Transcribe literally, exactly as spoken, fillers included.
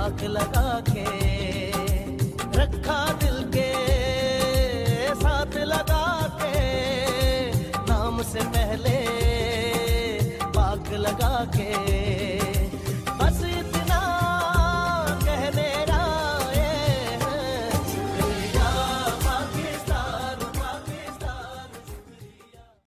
आग लगा के रखा दिल के साथ लगा के नाम से पहले